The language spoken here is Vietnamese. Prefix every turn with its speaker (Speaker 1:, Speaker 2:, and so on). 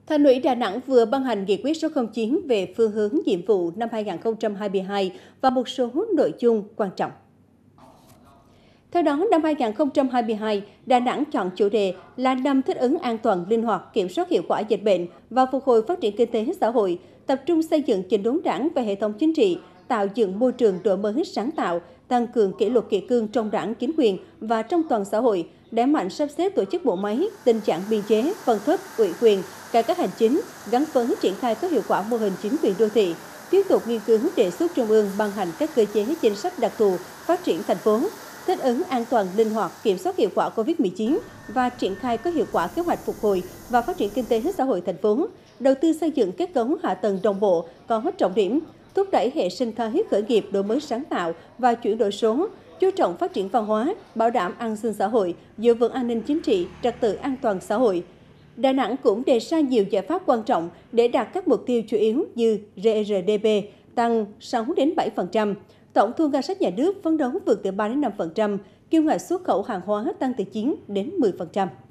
Speaker 1: Thành ủy Đà Nẵng vừa ban hành nghị quyết số 09 về phương hướng nhiệm vụ năm 2022 và một số nội dung quan trọng. Theo đó, năm 2022, Đà Nẵng chọn chủ đề là năm thích ứng an toàn, linh hoạt, kiểm soát hiệu quả dịch bệnh và phục hồi phát triển kinh tế xã hội, tập trung xây dựng chỉnh đốn Đảng và hệ thống chính trị, tạo dựng môi trường đổi mới sáng tạo, tăng cường kỷ luật kỷ cương trong Đảng, chính quyền và trong toàn xã hội, đẩy mạnh sắp xếp tổ chức bộ máy, tinh giản biên chế, phân cấp, ủy quyền, cải cách hành chính, gắn với triển khai có hiệu quả mô hình chính quyền đô thị, tiếp tục nghiên cứu đề xuất Trung ương ban hành các cơ chế chính sách đặc thù phát triển thành phố, thích ứng an toàn, linh hoạt, kiểm soát hiệu quả Covid-19 và triển khai có hiệu quả kế hoạch phục hồi và phát triển kinh tế xã hội thành phố, đầu tư xây dựng kết cấu hạ tầng đồng bộ, có trọng điểm, thúc đẩy hệ sinh thái khởi nghiệp, đổi mới sáng tạo và chuyển đổi số, chú trọng phát triển văn hóa, bảo đảm an sinh xã hội, giữ vững an ninh chính trị, trật tự an toàn xã hội. Đà Nẵng cũng đề ra nhiều giải pháp quan trọng để đạt các mục tiêu chủ yếu như GRDP tăng 6 đến 7%, tổng thu ngân sách nhà nước phấn đấu vượt từ 3 đến 5%, kim ngạch xuất khẩu hàng hóa tăng từ 9 đến 10%.